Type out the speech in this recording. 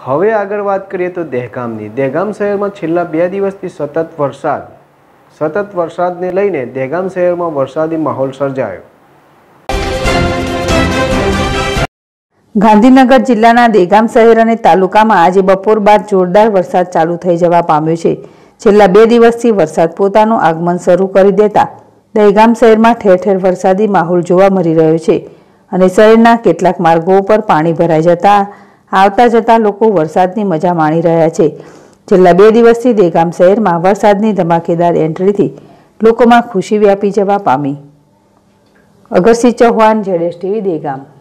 હવે આગળ વાત કરીએ તો દહેગામની। દહેગામ શહેરમાં છેલ્લા 2 દિવસથી સતત વરસાદને લઈને દહેગામ શહેરમાં વરસાદી માહોલ સર્જાયો। ગાંધીનગર જિલ્લાના દહેગામ શહેર અને તાલુકામાં આજે બપોર બાદ જોરદાર વરસાદ ચાલુ થઈ જવા પામ્યો છે। છેલ્લા 2 દિવસથી વરસાદ પોતાનું આગમન શરૂ કરી દેતા દહેગામ શહેરમાં ઠેર ઠેર વરસાદી માહોલ જોવા મળી રહ્યો છે અને શહેરના કેટલાક માર્ગો પર પાણી ભરાઈ જતા આવતા જતા લોકો વરસાદની મજા માણી રહ્યા છે। છેલ્લા 2 દિવસથી દહેગામ શહેરમાં વરસાદની ધમાકેદાર એન્ટ્રીથી લોકોમાં ખુશી વ્યાપી જવા પામી। અગરસિંહ ચૌહાણ, ZSTV, દહેગામ।